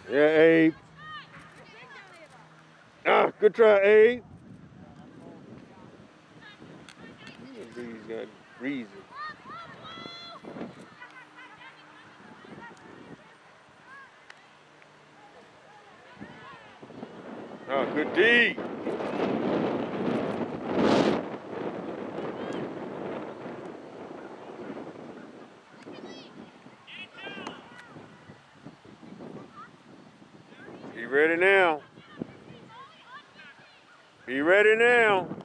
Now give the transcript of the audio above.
Yeah, Abe. Ah, good try, Abe. These got breezy. Oh, good D. He ready now. He ready now.